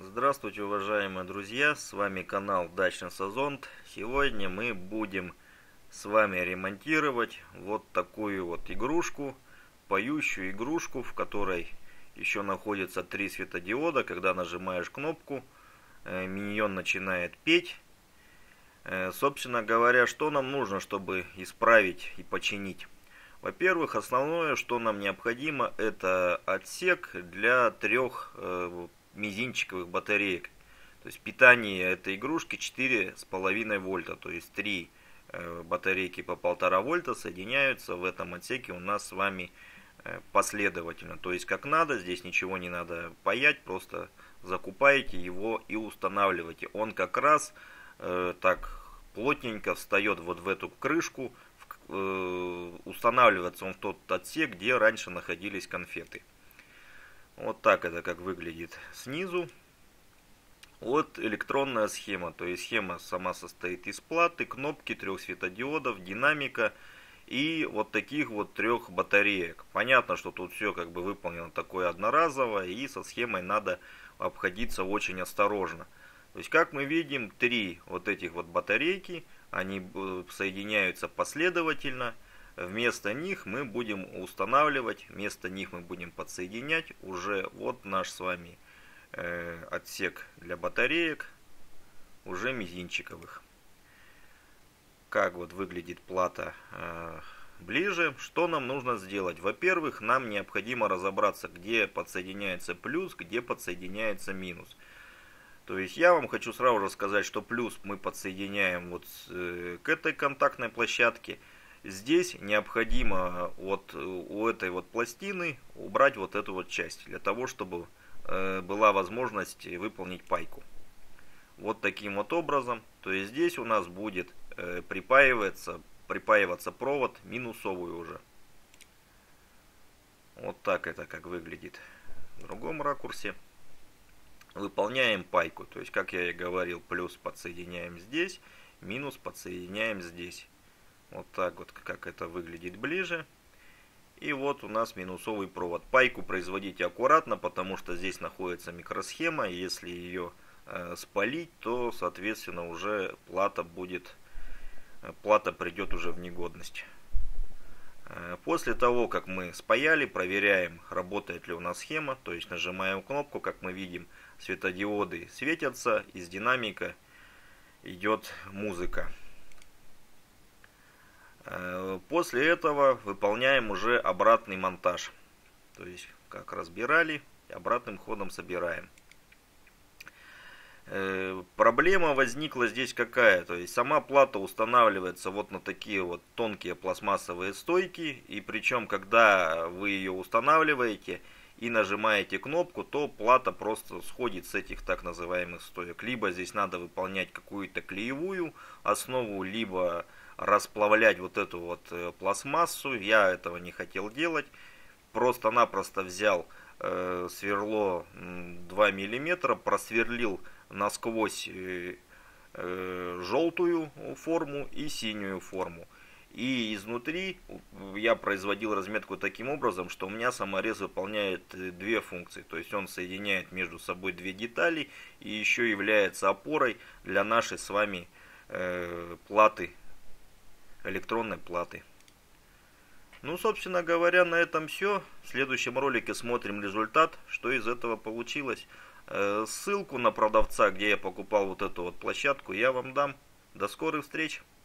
Здравствуйте, уважаемые друзья, с вами канал Дачный Сазонт. Сегодня мы будем с вами ремонтировать вот такую вот игрушку, поющую игрушку, в которой еще находится 3 светодиода. Когда нажимаешь кнопку, миньон начинает петь. Собственно говоря, что нам нужно, чтобы исправить и починить? Во-первых, основное, что нам необходимо, это отсек для 3 мизинчиковых батареек. То есть питание этой игрушки 4,5 вольта, то есть 3 батарейки по 1,5 вольта соединяются в этом отсеке у нас с вами последовательно. То есть как надо, здесь ничего не надо паять, просто закупаете его и устанавливаете. Он как раз так плотненько встает вот в эту крышку, устанавливается он в тот отсек, где раньше находились конфеты. Вот так это как выглядит снизу. Вот электронная схема. То есть схема сама состоит из платы, кнопки, 3 светодиодов, динамика и вот таких вот 3 батареек. Понятно, что тут все как бы выполнено такое одноразово, и со схемой надо обходиться очень осторожно. То есть как мы видим, 3 вот этих вот батарейки, они соединяются последовательно. Вместо них мы будем устанавливать, вместо них мы будем подсоединять уже вот наш с вами отсек для батареек, уже мизинчиковых. Как вот выглядит плата ближе. Что нам нужно сделать? Во-первых, нам необходимо разобраться, где подсоединяется плюс, где подсоединяется минус. То есть я вам хочу сразу же сказать, что плюс мы подсоединяем вот к этой контактной площадке. Здесь необходимо вот у этой вот пластины убрать вот эту вот часть, для того, чтобы была возможность выполнить пайку. Вот таким вот образом. То есть здесь у нас будет припаиваться провод минусовый уже. Вот так это как выглядит в другом ракурсе. Выполняем пайку. То есть, как я и говорил, плюс подсоединяем здесь, минус подсоединяем здесь. Вот так вот, как это выглядит ближе. И вот у нас минусовый провод. Пайку производите аккуратно, потому что здесь находится микросхема. Если ее спалить, то, соответственно, уже плата придет уже в негодность. После того, как мы спаяли, проверяем, работает ли у нас схема. То есть нажимаем кнопку, как мы видим, светодиоды светятся, из динамика идет музыка. После этого выполняем уже обратный монтаж. То есть как разбирали, обратным ходом собираем. Проблема возникла здесь какая? То есть сама плата устанавливается вот на такие вот тонкие пластмассовые стойки. И причем, когда вы ее устанавливаете и нажимаете кнопку, то плата просто сходит с этих так называемых стоек. Либо здесь надо выполнять какую-то клеевую основу, либо расплавлять вот эту вот пластмассу. Я этого не хотел делать. Просто-напросто взял сверло 2 мм, просверлил насквозь желтую форму и синюю форму. И изнутри я производил разметку таким образом, что у меня саморез выполняет 2 функции. То есть он соединяет между собой 2 детали и еще является опорой для нашей с вами платы, электронной платы. Ну, собственно говоря, на этом все. В следующем ролике смотрим результат, что из этого получилось. Ссылку на продавца, где я покупал вот эту вот площадку, я вам дам. До скорых встреч!